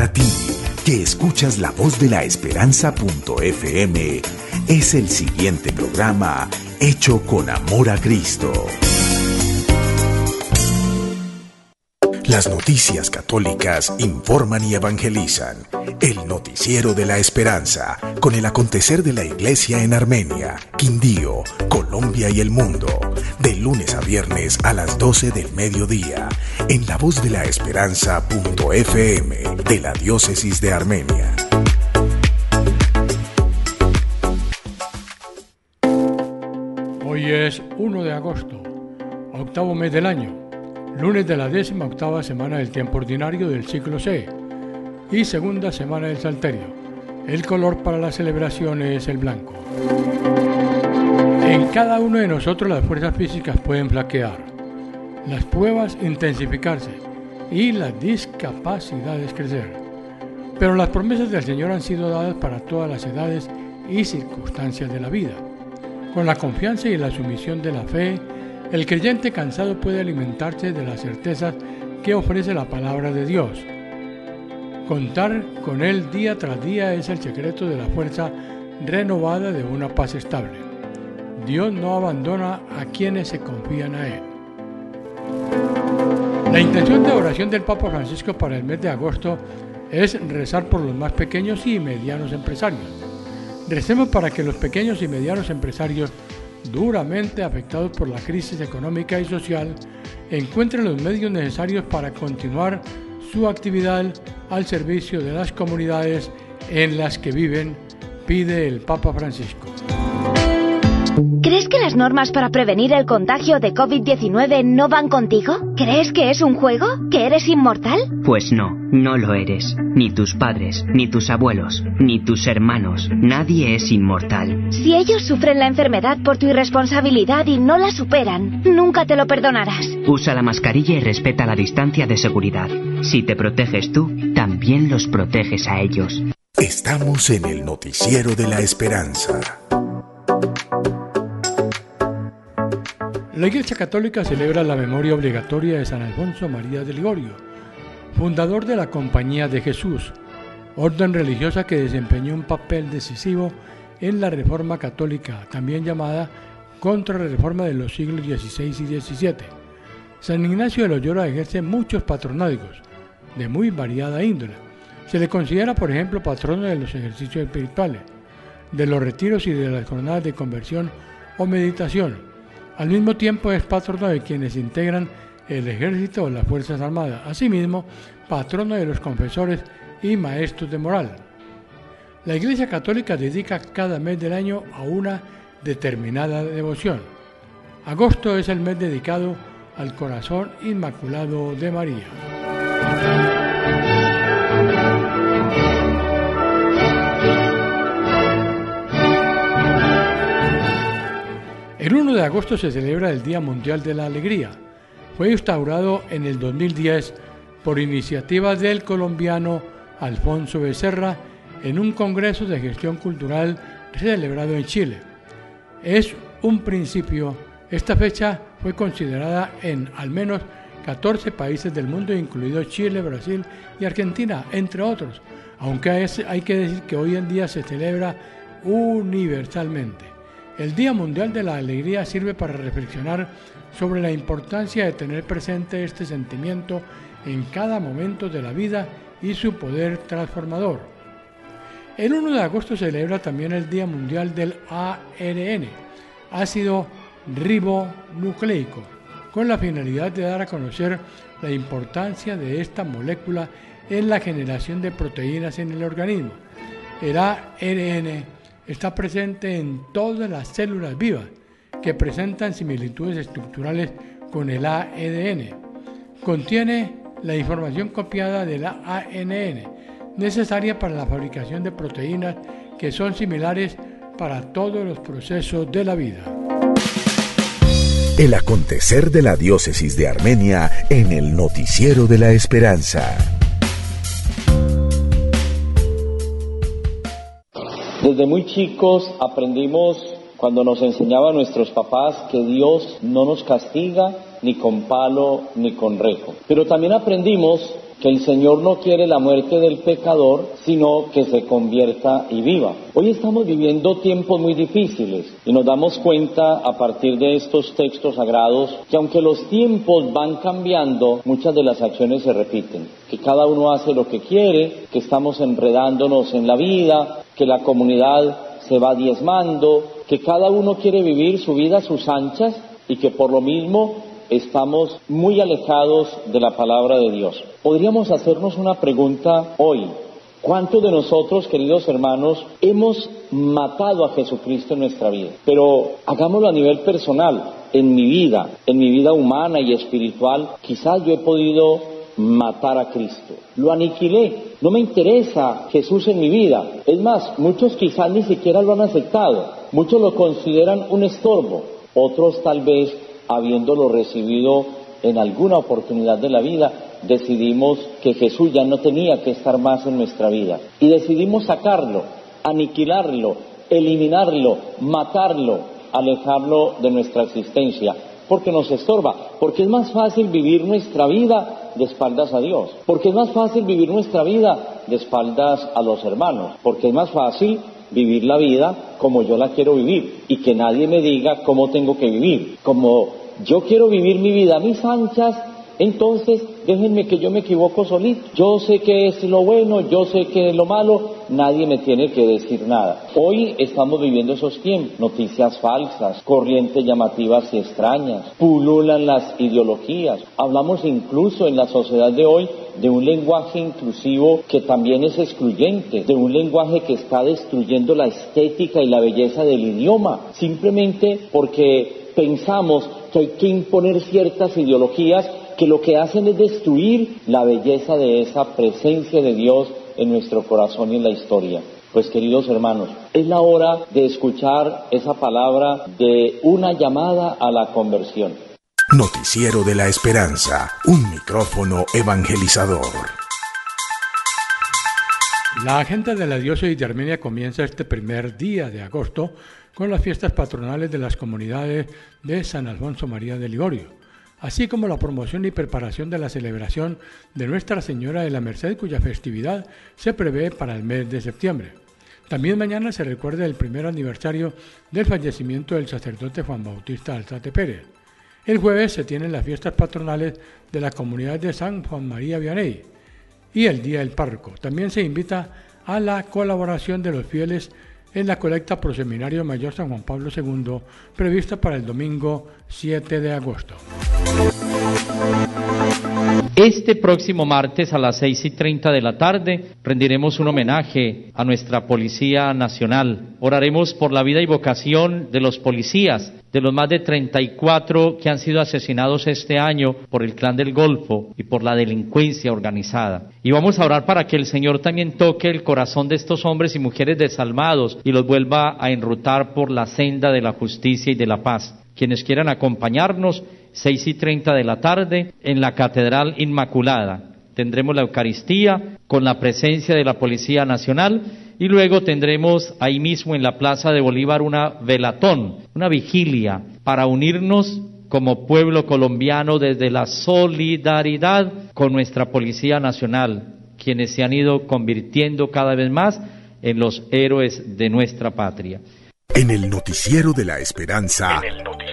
Para ti, que escuchas la voz de la esperanza.fm, es el siguiente programa hecho con amor a Cristo. Las noticias católicas informan y evangelizan. El noticiero de la esperanza, con el acontecer de la Iglesia en Armenia, Quindío, Colombia y el mundo. De lunes a viernes a las 12 del mediodía, en la voz de la esperanza.fm, de la Diócesis de Armenia. Hoy es 1 de agosto, octavo mes del año. Lunes de la 18ª semana del tiempo ordinario del ciclo C y segunda semana del Salterio. El color para la celebración es el blanco. En cada uno de nosotros las fuerzas físicas pueden flaquear, las pruebas intensificarse y las discapacidades crecer. Pero las promesas del Señor han sido dadas para todas las edades y circunstancias de la vida. Con la confianza y la sumisión de la fe, el creyente cansado puede alimentarse de las certezas que ofrece la palabra de Dios. Contar con Él día tras día es el secreto de la fuerza renovada de una paz estable. Dios no abandona a quienes se confían a Él. La intención de oración del Papa Francisco para el mes de agosto es rezar por los más pequeños y medianos empresarios. Recemos para que los pequeños y medianos empresarios duramente afectados por la crisis económica y social, encuentren los medios necesarios para continuar su actividad al servicio de las comunidades en las que viven, pide el Papa Francisco. ¿Crees que las normas para prevenir el contagio de COVID-19 no van contigo? ¿Crees que es un juego? ¿Que eres inmortal? Pues no, no lo eres. Ni tus padres, ni tus abuelos, ni tus hermanos. Nadie es inmortal. Si ellos sufren la enfermedad por tu irresponsabilidad y no la superan, nunca te lo perdonarás. Usa la mascarilla y respeta la distancia de seguridad. Si te proteges tú, también los proteges a ellos. Estamos en el noticiero de la esperanza. La Iglesia Católica celebra la memoria obligatoria de San Alfonso María de Ligorio, fundador de la Compañía de Jesús, orden religiosa que desempeñó un papel decisivo en la Reforma Católica, también llamada Contrarreforma de los siglos XVI y XVII. San Ignacio de Loyola ejerce muchos patronazgos, de muy variada índole. Se le considera, por ejemplo, patrono de los ejercicios espirituales, de los retiros y de las jornadas de conversión o meditación. Al mismo tiempo es patrono de quienes integran el ejército o las Fuerzas Armadas. Asimismo, patrono de los confesores y maestros de moral. La Iglesia Católica dedica cada mes del año a una determinada devoción. Agosto es el mes dedicado al Corazón Inmaculado de María. El 1 de agosto se celebra el Día Mundial de la Alegría. Fue instaurado en el 2010 por iniciativa del colombiano Alfonso Becerra en un congreso de gestión cultural celebrado en Chile. Es un principio. Esta fecha fue considerada en al menos 14 países del mundo, incluidos Chile, Brasil y Argentina, entre otros, aunque hay que decir que hoy en día se celebra universalmente. El Día Mundial de la Alegría sirve para reflexionar sobre la importancia de tener presente este sentimiento en cada momento de la vida y su poder transformador. El 1 de agosto se celebra también el Día Mundial del ARN, ácido ribonucleico, con la finalidad de dar a conocer la importancia de esta molécula en la generación de proteínas en el organismo. El ARN está presente en todas las células vivas que presentan similitudes estructurales con el ADN. Contiene la información copiada del ANN, necesaria para la fabricación de proteínas que son similares para todos los procesos de la vida. El acontecer de la Diócesis de Armenia en el noticiero de la esperanza. Desde muy chicos aprendimos, cuando nos enseñaban nuestros papás, que Dios no nos castiga ni con palo ni con rejo. Pero también aprendimos que el Señor no quiere la muerte del pecador, sino que se convierta y viva. Hoy estamos viviendo tiempos muy difíciles y nos damos cuenta a partir de estos textos sagrados que aunque los tiempos van cambiando, muchas de las acciones se repiten, que cada uno hace lo que quiere, que estamos enredándonos en la vida, que la comunidad se va diezmando, que cada uno quiere vivir su vida a sus anchas y que por lo mismo estamos muy alejados de la palabra de Dios. Podríamos hacernos una pregunta hoy. ¿Cuántos de nosotros, queridos hermanos, hemos matado a Jesucristo en nuestra vida? Pero hagámoslo a nivel personal, en mi vida humana y espiritual, quizás yo he podido matar a Cristo. Lo aniquilé. No me interesa Jesús en mi vida. Es más, muchos quizás ni siquiera lo han aceptado. Muchos lo consideran un estorbo. Otros tal vez, habiéndolo recibido en alguna oportunidad de la vida, decidimos que Jesús ya no tenía que estar más en nuestra vida. Y decidimos sacarlo, aniquilarlo, eliminarlo, matarlo, alejarlo de nuestra existencia, porque nos estorba, porque es más fácil vivir nuestra vida de espaldas a Dios, porque es más fácil vivir nuestra vida de espaldas a los hermanos, porque es más fácil vivir la vida como yo la quiero vivir y que nadie me diga cómo tengo que vivir. Como yo quiero vivir mi vida a mis anchas, entonces déjenme que yo me equivoco solito. Yo sé qué es lo bueno, yo sé qué es lo malo, nadie me tiene que decir nada. Hoy estamos viviendo esos tiempos, noticias falsas, corrientes llamativas y extrañas, pululan las ideologías. Hablamos incluso en la sociedad de hoy de un lenguaje inclusivo que también es excluyente, de un lenguaje que está destruyendo la estética y la belleza del idioma, simplemente porque pensamos que hay que imponer ciertas ideologías que lo que hacen es destruir la belleza de esa presencia de Dios en nuestro corazón y en la historia. Pues queridos hermanos, es la hora de escuchar esa palabra de una llamada a la conversión. Noticiero de la Esperanza, un micrófono evangelizador. La agenda de la diócesis de Armenia comienza este primer día de agosto con las fiestas patronales de las comunidades de San Alfonso María de Ligorio, así como la promoción y preparación de la celebración de Nuestra Señora de la Merced, cuya festividad se prevé para el mes de septiembre. También mañana se recuerda el primer aniversario del fallecimiento del sacerdote Juan Bautista Alzate Pérez. El jueves se tienen las fiestas patronales de la comunidad de San Juan María Vianney y el Día del Párroco. También se invita a la colaboración de los fieles en la colecta pro Seminario Mayor San Juan Pablo II, prevista para el domingo 7 de agosto. Este próximo martes a las 6:30 de la tarde rendiremos un homenaje a nuestra Policía Nacional. Oraremos por la vida y vocación de los policías, de los más de 34 que han sido asesinados este año por el Clan del Golfo y por la delincuencia organizada. Y vamos a orar para que el Señor también toque el corazón de estos hombres y mujeres desalmados y los vuelva a enrutar por la senda de la justicia y de la paz. Quienes quieran acompañarnos, 6:30 de la tarde en la Catedral Inmaculada. Tendremos la Eucaristía con la presencia de la Policía Nacional y luego tendremos ahí mismo en la Plaza de Bolívar una velatón, una vigilia para unirnos como pueblo colombiano desde la solidaridad con nuestra Policía Nacional, quienes se han ido convirtiendo cada vez más en los héroes de nuestra patria. En el Noticiero de la Esperanza.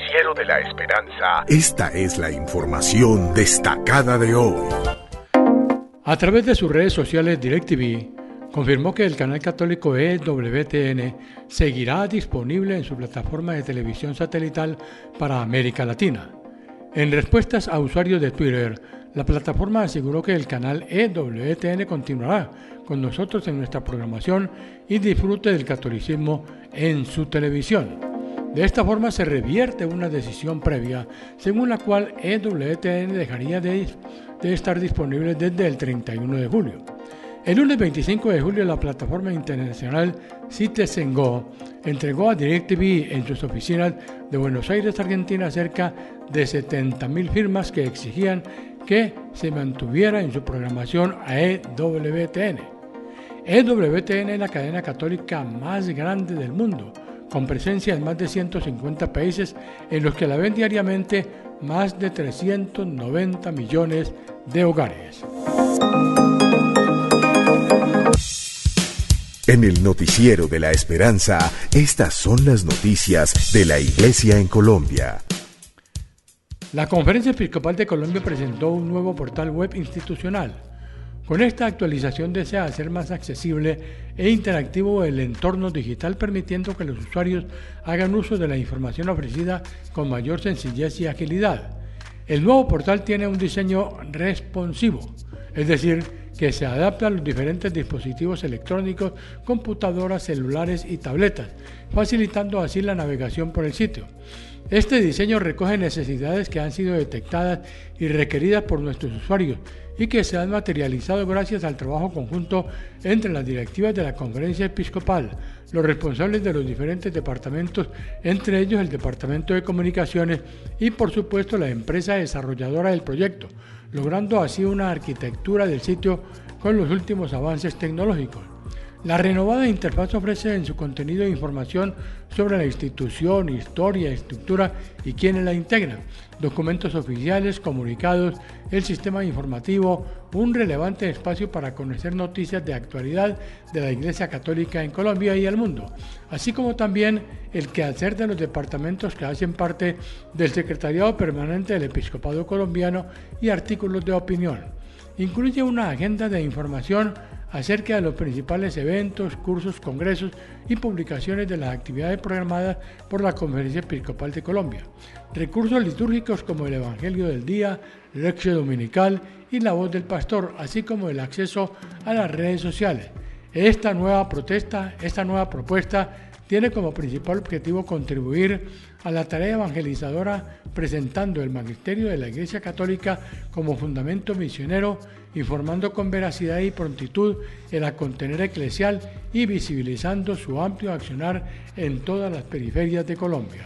Esta es la información destacada de hoy. A través de sus redes sociales, DirecTV confirmó que el canal católico EWTN seguirá disponible en su plataforma de televisión satelital para América Latina. En respuestas a usuarios de Twitter, la plataforma aseguró que el canal EWTN continuará con nosotros en nuestra programación y disfrute del catolicismo en su televisión. De esta forma se revierte una decisión previa, según la cual EWTN dejaría de estar disponible desde el 31 de julio. El lunes 25 de julio, la plataforma internacional Citizen Go entregó a DirecTV en sus oficinas de Buenos Aires, Argentina, cerca de 70.000 firmas que exigían que se mantuviera en su programación a EWTN. EWTN es la cadena católica más grande del mundo, con presencia en más de 150 países en los que la ven diariamente más de 390 millones de hogares. En el noticiero de la esperanza, estas son las noticias de la Iglesia en Colombia. La Conferencia Episcopal de Colombia presentó un nuevo portal web institucional. Con esta actualización desea hacer más accesible e interactivo el entorno digital, permitiendo que los usuarios hagan uso de la información ofrecida con mayor sencillez y agilidad. El nuevo portal tiene un diseño responsivo, es decir, que se adapta a los diferentes dispositivos electrónicos, computadoras, celulares y tabletas, facilitando así la navegación por el sitio. Este diseño recoge necesidades que han sido detectadas y requeridas por nuestros usuarios y que se han materializado gracias al trabajo conjunto entre las directivas de la Conferencia Episcopal, los responsables de los diferentes departamentos, entre ellos el Departamento de Comunicaciones y por supuesto la empresa desarrolladora del proyecto, logrando así una arquitectura del sitio con los últimos avances tecnológicos. La renovada interfaz ofrece en su contenido información sobre la institución, historia, estructura y quienes la integran, documentos oficiales, comunicados, el sistema informativo, un relevante espacio para conocer noticias de actualidad de la Iglesia Católica en Colombia y el mundo, así como también el quehacer de los departamentos que hacen parte del Secretariado Permanente del Episcopado Colombiano y artículos de opinión. Incluye una agenda de información acerca de los principales eventos, cursos, congresos y publicaciones de las actividades programadas por la Conferencia Episcopal de Colombia, recursos litúrgicos como el Evangelio del Día, Lección Dominical y la Voz del Pastor, así como el acceso a las redes sociales. Esta nueva propuesta tiene como principal objetivo contribuir a la tarea evangelizadora, presentando el magisterio de la Iglesia Católica como fundamento misionero, informando con veracidad y prontitud el acontener eclesial y visibilizando su amplio accionar en todas las periferias de Colombia.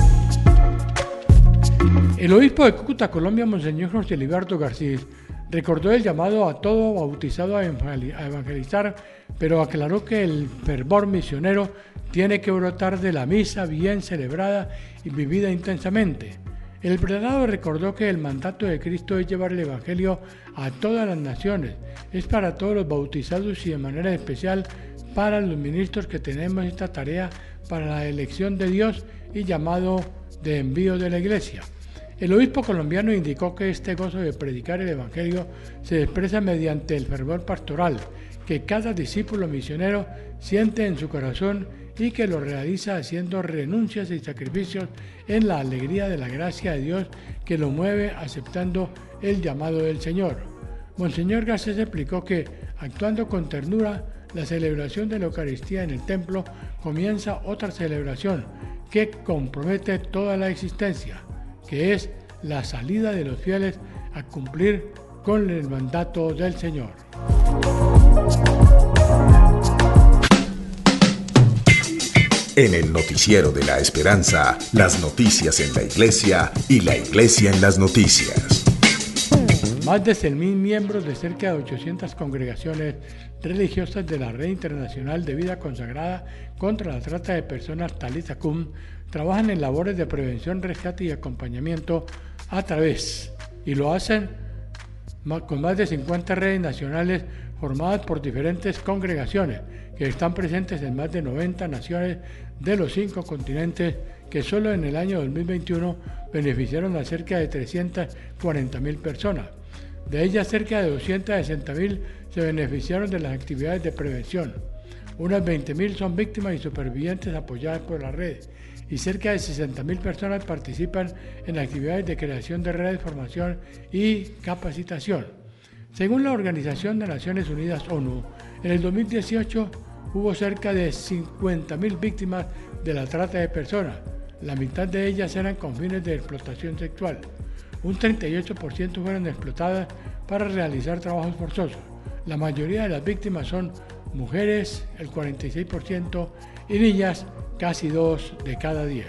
El obispo de Cúcuta, Colombia, Monseñor José Liberto García, recordó el llamado a todo bautizado a evangelizar, pero aclaró que el fervor misionero tiene que brotar de la misa bien celebrada y vivida intensamente. El prelado recordó que el mandato de Cristo es llevar el Evangelio a todas las naciones, es para todos los bautizados y de manera especial para los ministros que tenemos esta tarea para la elección de Dios y llamado de envío de la Iglesia. El obispo colombiano indicó que este gozo de predicar el Evangelio se expresa mediante el fervor pastoral que cada discípulo misionero siente en su corazón y que lo realiza haciendo renuncias y sacrificios en la alegría de la gracia de Dios que lo mueve aceptando el llamado del Señor. Monseñor Garcés explicó que, actuando con ternura, la celebración de la Eucaristía en el templo comienza otra celebración que compromete toda la existencia, que es la salida de los fieles a cumplir con el mandato del Señor. En el noticiero de la esperanza, las noticias en la Iglesia y la Iglesia en las noticias. Más de 100.000 miembros de cerca de 800 congregaciones religiosas de la Red Internacional de Vida Consagrada contra la Trata de Personas Talitha Kum trabajan en labores de prevención, rescate y acompañamiento y lo hacen con más de 50 redes nacionales formadas por diferentes congregaciones que están presentes en más de 90 naciones de los 5 continentes, que solo en el año 2021 beneficiaron a cerca de 340.000 personas. De ellas, cerca de 260.000 se beneficiaron de las actividades de prevención. Unas 20.000 son víctimas y supervivientes apoyadas por la red, y cerca de 60.000 personas participan en actividades de creación de redes, formación y capacitación. Según la Organización de Naciones Unidas, ONU, en el 2018 hubo cerca de 50.000 víctimas de la trata de personas. La mitad de ellas eran con fines de explotación sexual. Un 38% fueron explotadas para realizar trabajos forzosos. La mayoría de las víctimas son mujeres, el 46%, y niñas, casi 2 de cada 10.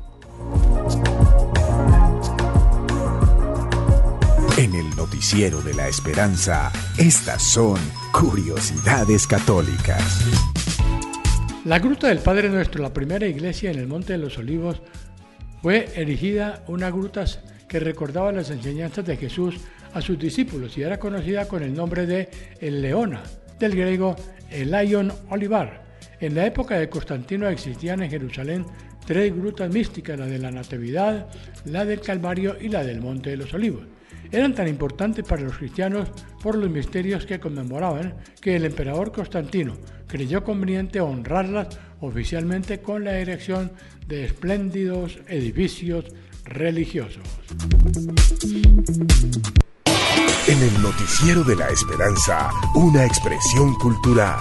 En el noticiero de la esperanza, estas son curiosidades católicas. La Gruta del Padre Nuestro, la primera iglesia en el Monte de los Olivos, fue erigida una gruta que recordaba las enseñanzas de Jesús a sus discípulos y era conocida con el nombre de El Leona, del griego Elion Olivar, En la época de Constantino existían en Jerusalén 3 grutas místicas, la de la Natividad, la del Calvario y la del Monte de los Olivos. Eran tan importantes para los cristianos por los misterios que conmemoraban que el emperador Constantino creyó conveniente honrarlas oficialmente con la erección de espléndidos edificios religiosos. En el Noticiero de la Esperanza, una expresión cultural.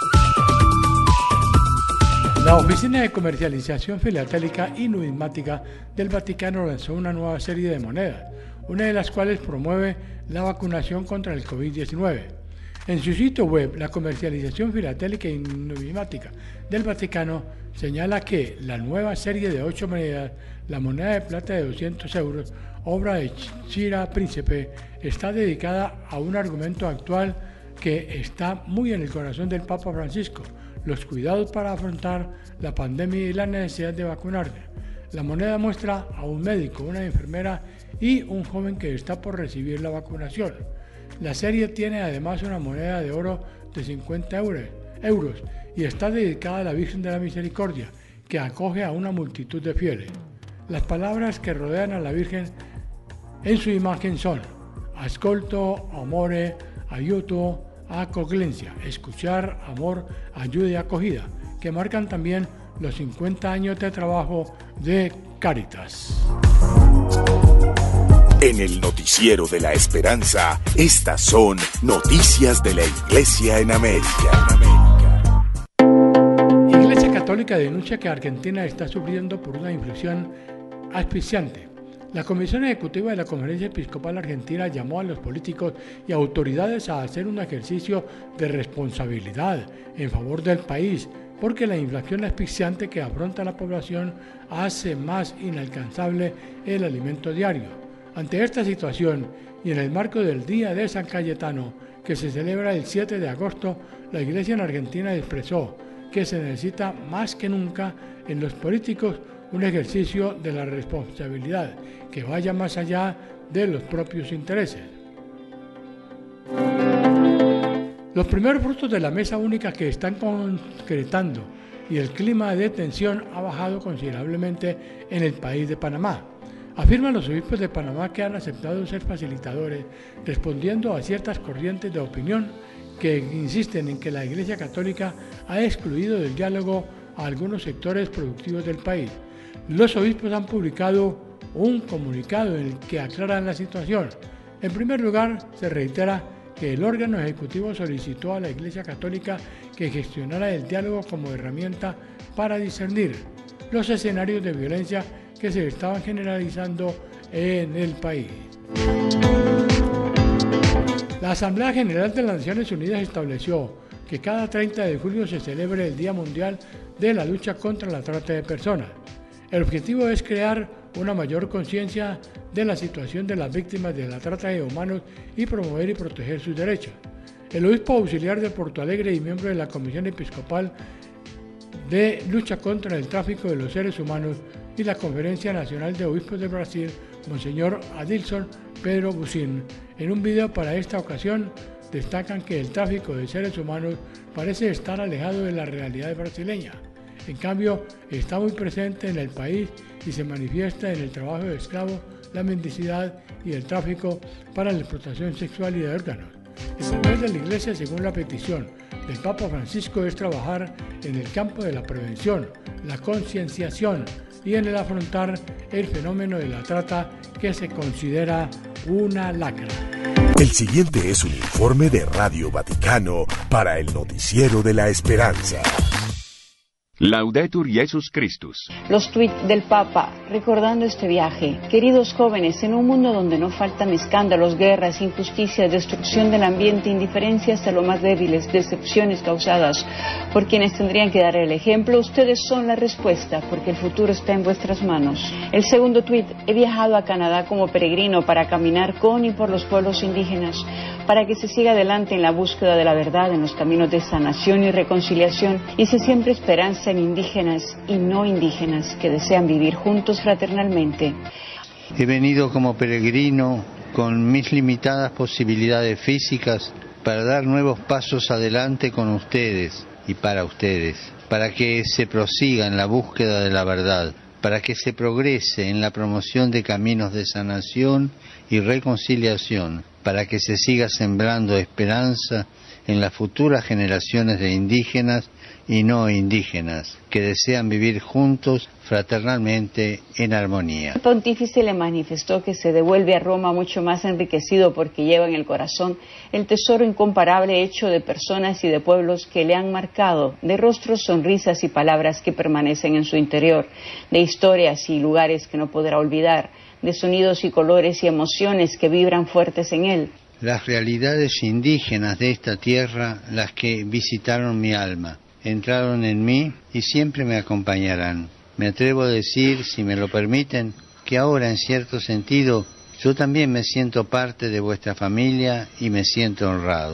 La Oficina de Comercialización Filatélica y Numismática del Vaticano lanzó una nueva serie de monedas, una de las cuales promueve la vacunación contra el COVID-19. En su sitio web, la Comercialización Filatélica y Numismática del Vaticano señala que la nueva serie de 8 monedas, la moneda de plata de 200 euros, obra de Chira Príncipe, está dedicada a un argumento actual que está muy en el corazón del Papa Francisco: los cuidados para afrontar la pandemia y la necesidad de vacunarse. La moneda muestra a un médico, una enfermera y un joven que está por recibir la vacunación. La serie tiene además una moneda de oro de 50 euros y está dedicada a la Virgen de la Misericordia, que acoge a una multitud de fieles. Las palabras que rodean a la Virgen en su imagen son: ascolto, amore, aiuto, acoglencia, escuchar, amor, ayuda y acogida, que marcan también los 50 años de trabajo de Cáritas. En el Noticiero de la Esperanza, estas son noticias de la Iglesia en América. Iglesia Católica denuncia que Argentina está sufriendo por una inflación asfixiante. La Comisión Ejecutiva de la Conferencia Episcopal Argentina llamó a los políticos y autoridades a hacer un ejercicio de responsabilidad en favor del país, porque la inflación asfixiante que afronta la población hace más inalcanzable el alimento diario. Ante esta situación y en el marco del Día de San Cayetano, que se celebra el 7 de agosto, la Iglesia en Argentina expresó que se necesita más que nunca en los políticos un ejercicio de la responsabilidad que vaya más allá de los propios intereses. Los primeros frutos de la mesa única que están concretando y el clima de tensión ha bajado considerablemente en el país de Panamá. Afirman los obispos de Panamá que han aceptado ser facilitadores, respondiendo a ciertas corrientes de opinión que insisten en que la Iglesia Católica ha excluido del diálogo a algunos sectores productivos del país. Los obispos han publicado un comunicado en el que aclaran la situación. En primer lugar, se reitera que el órgano ejecutivo solicitó a la Iglesia Católica que gestionara el diálogo como herramienta para discernir los escenarios de violencia que se estaban generalizando en el país. La Asamblea General de las Naciones Unidas estableció que cada 30 de julio se celebre el Día Mundial de la Lucha contra la Trata de Personas. El objetivo es crear una mayor conciencia de la situación de las víctimas de la trata de humanos y promover y proteger sus derechos. El obispo auxiliar de Porto Alegre y miembro de la Comisión Episcopal de Lucha contra el Tráfico de los Seres Humanos y la Conferencia Nacional de Obispos de Brasil, Monseñor Adilson Pedro Bucín, en un video para esta ocasión, destacan que el tráfico de seres humanos parece estar alejado de la realidad brasileña. En cambio, está muy presente en el país y se manifiesta en el trabajo de esclavos, la mendicidad y el tráfico para la explotación sexual y de órganos. El papel de la Iglesia, según la petición del Papa Francisco, es trabajar en el campo de la prevención, la concienciación y en el afrontar el fenómeno de la trata, que se considera una lacra. El siguiente es un informe de Radio Vaticano para el Noticiero de la Esperanza. Laudetur Jesus Christus. Los tuits del Papa recordando este viaje. Queridos jóvenes, en un mundo donde no faltan escándalos, guerras, injusticias, destrucción del ambiente, indiferencia hasta lo más débiles, decepciones causadas por quienes tendrían que dar el ejemplo, ustedes son la respuesta, porque el futuro está en vuestras manos. El segundo tuit: he viajado a Canadá como peregrino para caminar con y por los pueblos indígenas, para que se siga adelante en la búsqueda de la verdad, en los caminos de sanación y reconciliación, y se siempre esperanza en indígenas y no indígenas que desean vivir juntos fraternalmente. He venido como peregrino con mis limitadas posibilidades físicas para dar nuevos pasos adelante con ustedes y para ustedes, para que se prosiga en la búsqueda de la verdad, para que se progrese en la promoción de caminos de sanación y reconciliación, para que se siga sembrando esperanza en las futuras generaciones de indígenas y no indígenas, que desean vivir juntos fraternalmente en armonía. El pontífice le manifestó que se devuelve a Roma mucho más enriquecido porque lleva en el corazón el tesoro incomparable hecho de personas y de pueblos que le han marcado, de rostros, sonrisas y palabras que permanecen en su interior, de historias y lugares que no podrá olvidar, de sonidos y colores y emociones que vibran fuertes en él. Las realidades indígenas de esta tierra, las que visitaron mi alma, entraron en mí y siempre me acompañarán. Me atrevo a decir, si me lo permiten, que ahora en cierto sentido yo también me siento parte de vuestra familia y me siento honrado.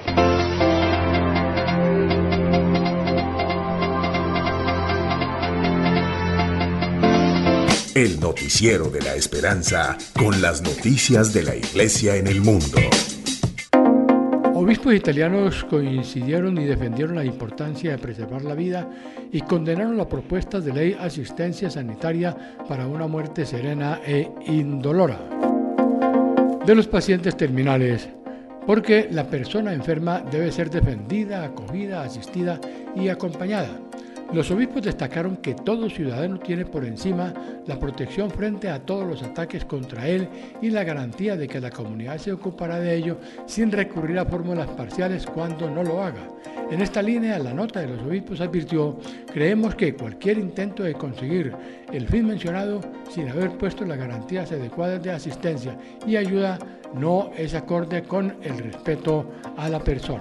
El noticiero de la esperanza con las noticias de la Iglesia en el mundo. Obispos italianos coincidieron y defendieron la importancia de preservar la vida y condenaron la propuesta de ley asistencia sanitaria para una muerte serena e indolora de los pacientes terminales, porque la persona enferma debe ser defendida, acogida, asistida y acompañada. Los obispos destacaron que todo ciudadano tiene por encima la protección frente a todos los ataques contra él y la garantía de que la comunidad se ocupará de ello sin recurrir a fórmulas parciales cuando no lo haga. En esta línea, la nota de los obispos advirtió: creemos que cualquier intento de conseguir el fin mencionado sin haber puesto las garantías adecuadas de asistencia y ayuda no es acorde con el respeto a la persona.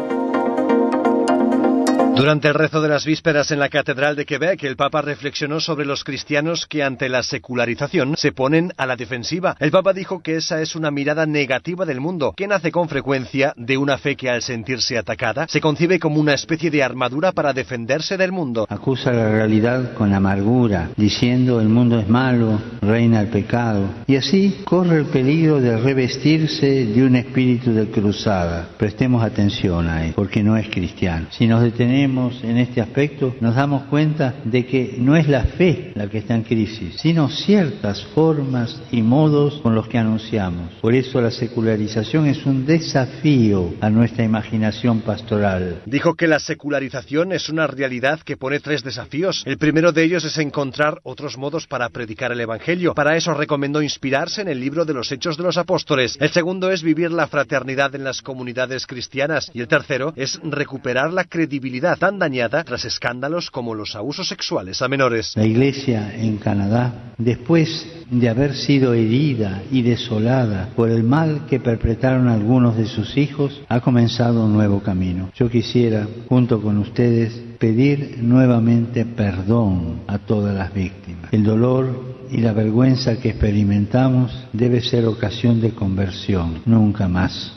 Durante el rezo de las vísperas en la Catedral de Quebec, el Papa reflexionó sobre los cristianos que ante la secularización se ponen a la defensiva. El Papa dijo que esa es una mirada negativa del mundo, que nace con frecuencia de una fe que al sentirse atacada se concibe como una especie de armadura para defenderse del mundo. Acusa la realidad con amargura, diciendo el mundo es malo, reina el pecado, y así corre el peligro de revestirse de un espíritu de cruzada. Prestemos atención a él, porque no es cristiano. Si nos detenemos en este aspecto, nos damos cuenta de que no es la fe la que está en crisis, sino ciertas formas y modos con los que anunciamos. Por eso la secularización es un desafío a nuestra imaginación pastoral. Dijo que la secularización es una realidad que pone 3 desafíos. El primero de ellos es encontrar otros modos para predicar el Evangelio. Para eso recomendó inspirarse en el libro de los Hechos de los Apóstoles. El segundo es vivir la fraternidad en las comunidades cristianas. Y el tercero es recuperar la credibilidad tan dañada tras escándalos como los abusos sexuales a menores. La Iglesia en Canadá, después de haber sido herida y desolada por el mal que perpetraron algunos de sus hijos, ha comenzado un nuevo camino. Yo quisiera, junto con ustedes, pedir nuevamente perdón a todas las víctimas. El dolor y la vergüenza que experimentamos debe ser ocasión de conversión, nunca más.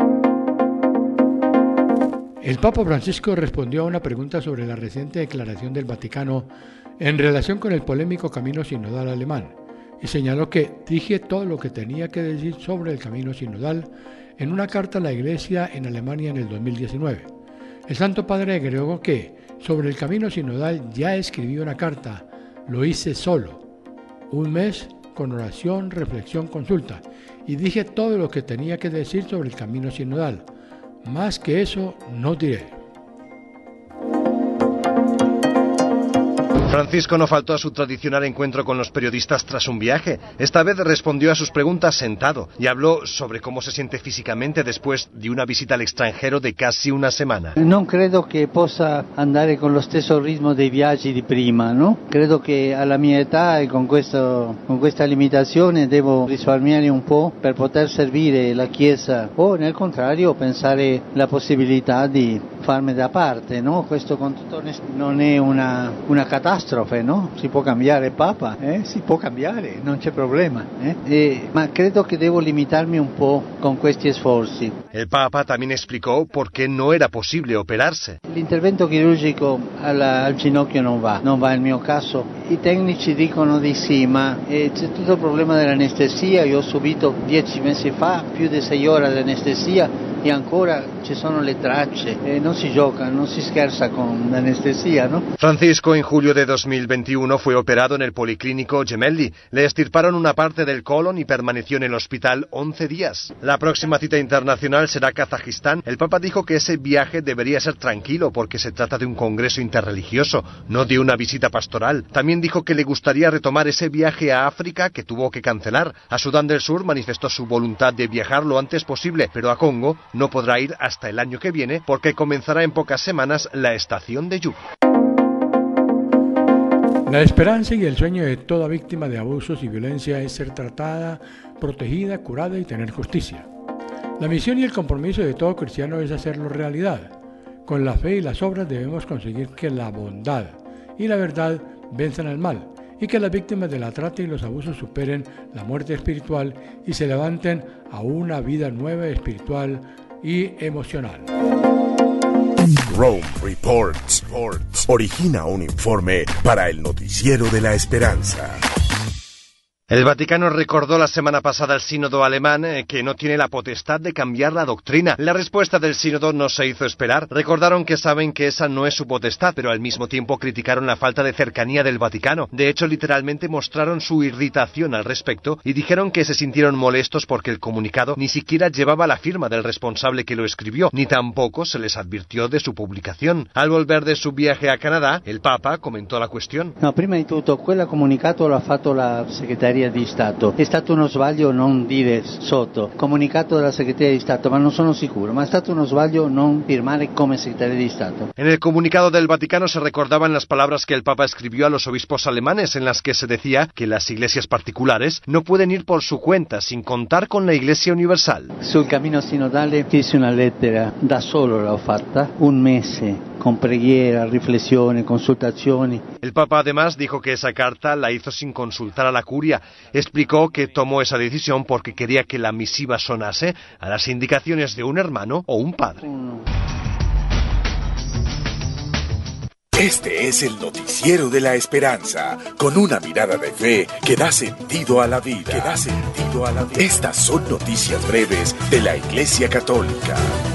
El Papa Francisco respondió a una pregunta sobre la reciente declaración del Vaticano en relación con el polémico camino sinodal alemán y señaló que dije todo lo que tenía que decir sobre el camino sinodal en una carta a la Iglesia en Alemania en el 2019. El Santo Padre agregó que sobre el camino sinodal ya escribí una carta, lo hice solo, un mes con oración, reflexión, consulta, y dije todo lo que tenía que decir sobre el camino sinodal. Más que eso no diré. Francisco no faltó a su tradicional encuentro con los periodistas tras un viaje. Esta vez respondió a sus preguntas sentado y habló sobre cómo se siente físicamente después de una visita al extranjero de casi una semana. Non credo che possa andare con lo stesso ritmo dei viaggi di prima, no? Credo che alla mia età e con questa limitazione devo risparmiare un po' per poter servire la Chiesa o nel contrario pensare la possibilità di farmi da parte, no? Questo con tutto non è una catastrofe, no? Si può cambiare Papa, si può cambiare, non c'è problema, ma credo che devo limitarmi un po' con questi sforzi. El Papa también explicó por qué no era posible operarse. L'intervento chirurgico al ginocchio non va nel mio caso. I tecnici dicono di sì, ma c'è tutto il problema dell'anestesia. Io ho subito 10 mesi fa più di 6 ore di anestesia e ancora ci sono le tracce, non si gioca, non si scherza con anestesia, ¿no? Francisco en julio de 2021 fue operado en el Policlínico Gemelli. Le extirparon una parte del colon y permaneció en el hospital 11 días. La próxima cita internacional será Kazajistán. El Papa dijo que ese viaje debería ser tranquilo porque se trata de un congreso interreligioso, no de una visita pastoral. También dijo que le gustaría retomar ese viaje a África que tuvo que cancelar. A Sudán del Sur manifestó su voluntad de viajar lo antes posible, pero a Congo no podrá ir hasta el año que viene porque comenzará en pocas semanas la estación de lluvia. La esperanza y el sueño de toda víctima de abusos y violencia es ser tratada, protegida, curada y tener justicia. La misión y el compromiso de todo cristiano es hacerlo realidad. Con la fe y las obras debemos conseguir que la bondad y la verdad venzan al mal y que las víctimas de la trata y los abusos superen la muerte espiritual y se levanten a una vida nueva espiritual y emocional. Rome Reports. Origina un informe para el Noticiero de la Esperanza. El Vaticano recordó la semana pasada al sínodo alemán que no tiene la potestad de cambiar la doctrina. La respuesta del sínodo no se hizo esperar. Recordaron que saben que esa no es su potestad, pero al mismo tiempo criticaron la falta de cercanía del Vaticano. De hecho, literalmente mostraron su irritación al respecto y dijeron que se sintieron molestos porque el comunicado ni siquiera llevaba la firma del responsable que lo escribió, ni tampoco se les advirtió de su publicación. Al volver de su viaje a Canadá, el Papa comentó la cuestión. No, prima di tutto, quel comunicato l'ha fatto la Segreteria di Stato. È stato uno sbaglio non dire sotto comunicato della Segreteria di Stato, ma non sono sicuro, ma è stato uno sbaglio non firmare come Segreteria di Stato. En el comunicado del Vaticano se recordaban las palabras que el Papa escribió a los obispos alemanes en las que se decía que las iglesias particulares no pueden ir por su cuenta sin contar con la Iglesia Universal. Sul cammino sinodale scrissi una lettera, da solo l'ho fatta, un mese, con preghiera, riflessione, consultazioni. El Papa además dijo que esa carta la hizo sin consultar a la curia. Explicó que tomó esa decisión porque quería que la misiva sonase a las indicaciones de un hermano o un padre. Este es el Noticiero de la Esperanza, con una mirada de fe que da sentido a la vida. Estas son noticias breves de la Iglesia Católica.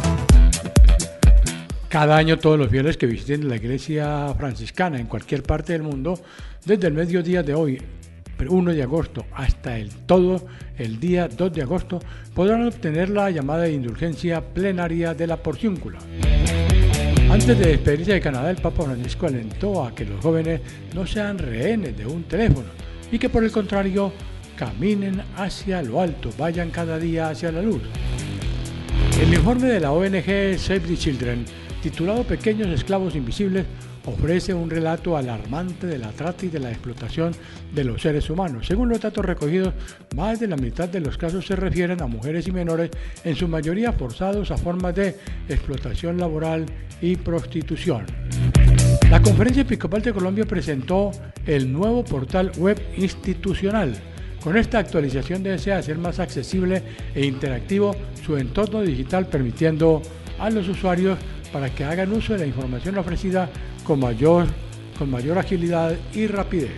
Cada año todos los fieles que visiten la iglesia franciscana en cualquier parte del mundo, desde el mediodía de hoy, 1 de agosto, hasta todo el día 2 de agosto, podrán obtener la llamada indulgencia plenaria de la porciúncula. Antes de despedirse de Canadá, el Papa Francisco alentó a que los jóvenes no sean rehenes de un teléfono y que por el contrario caminen hacia lo alto, vayan cada día hacia la luz. El informe de la ONG Save the Children, titulado Pequeños Esclavos Invisibles, ofrece un relato alarmante de la trata y de la explotación de los seres humanos. Según los datos recogidos, más de la mitad de los casos se refieren a mujeres y menores, en su mayoría forzados a formas de explotación laboral y prostitución. La Conferencia Episcopal de Colombia presentó el nuevo portal web institucional. Con esta actualización desea hacer más accesible e interactivo su entorno digital, permitiendo a los usuarios para que hagan uso de la información ofrecida con mayor agilidad y rapidez.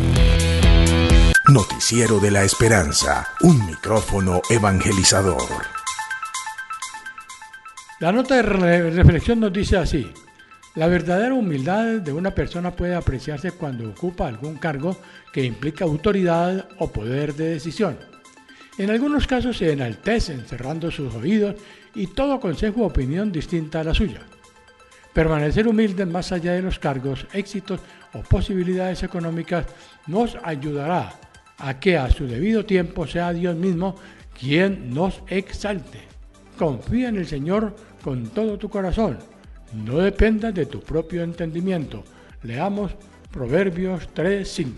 Noticiero de la Esperanza, un micrófono evangelizador. La nota de reflexión nos dice así: la verdadera humildad de una persona puede apreciarse cuando ocupa algún cargo que implica autoridad o poder de decisión. En algunos casos se enaltecen cerrando sus oídos y todo consejo o opinión distinta a la suya. Permanecer humildes más allá de los cargos, éxitos o posibilidades económicas nos ayudará a que a su debido tiempo sea Dios mismo quien nos exalte. Confía en el Señor con todo tu corazón. No dependas de tu propio entendimiento. Leamos Proverbios 3:5.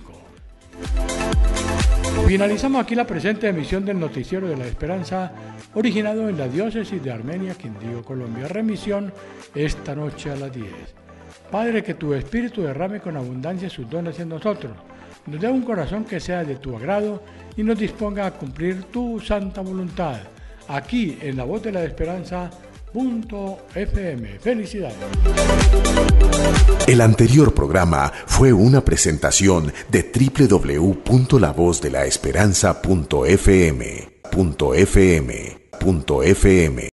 Finalizamos aquí la presente emisión del Noticiero de la Esperanza, originado en la diócesis de Armenia, Quindío, Colombia. Remisión esta noche a las 10. Padre, que tu Espíritu derrame con abundancia sus dones en nosotros, nos dé un corazón que sea de tu agrado y nos disponga a cumplir tu santa voluntad. Aquí, en La Voz de la Esperanza, .fm. Felicidades. El anterior programa fue una presentación de www.lavozDeLaEsperanza.fm.